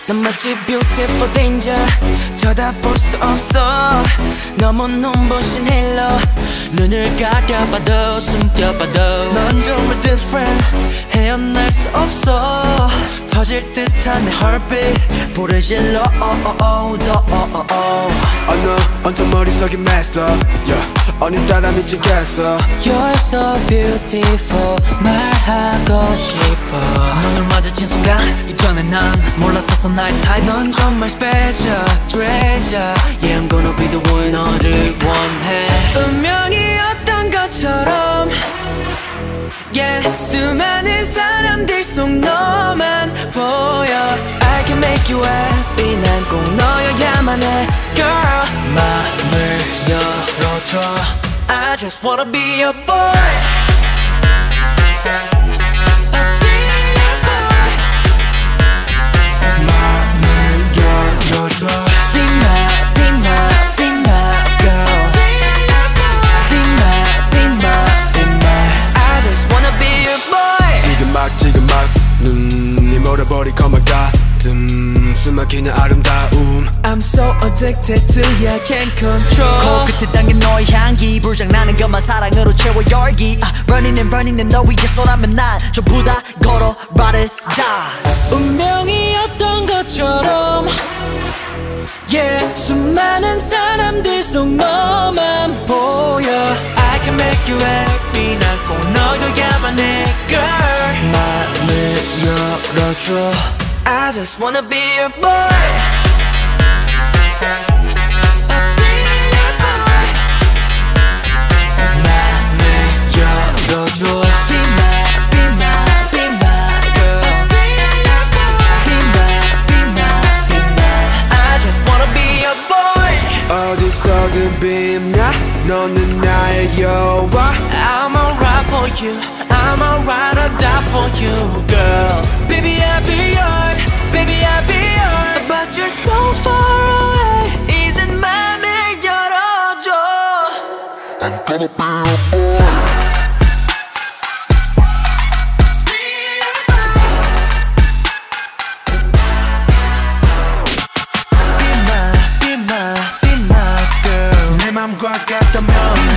넌 마치 beautiful danger 쳐다볼 수 없어 너무 눈부신 헬로 눈을 가려봐도 숨겨봐도 넌 정말 different 헤어날 수 없어 터질 듯한 내 heartbeat 불을 질러 너 온통 머릿속이 messed up 오늘따라 미치겠어 You're so beautiful 말하고 싶어 눈을 마주친 순간 이전에 난 몰랐었어 나의 type 넌 정말 special treasure Yeah I'm gonna be the one 너를 원해 운명이었던 것처럼 Yeah 수많은 사람들 속 너만 보여 I can make you happy 난 꼭 너여야만 해 Girl 마음을 열어줘 I just wanna be your boy 지금 막 눈이 멀어버릴 것만 같음 숨막히는 아름다움 I'm so addicted to you, I can't control 코끝에 담긴 너의 향기 불장나는 것만 사랑으로 채워 열기 Burning and 너 위에서라면 난 전부 다 걸어 말을 다 운명이었던 것처럼 Yeah 수많은 사람들 속 너만 보여 I can make you happy 난 꼭 너여야만 해 Girl 마음을 열어줘 I just wanna be your boy 어디서든 빛나 너는 나의 여왕 I'm alright for you I'm alright I'll die for you girl Baby I'll be yours Baby I'll be yours But you're so far away 이젠 맘을 열어줘 I'm gonna be your boy 맘과 같다면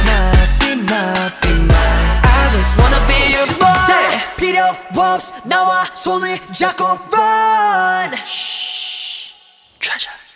Be mine I just wanna be your boy 필요 없어 나와 손을 잡고 run Treasure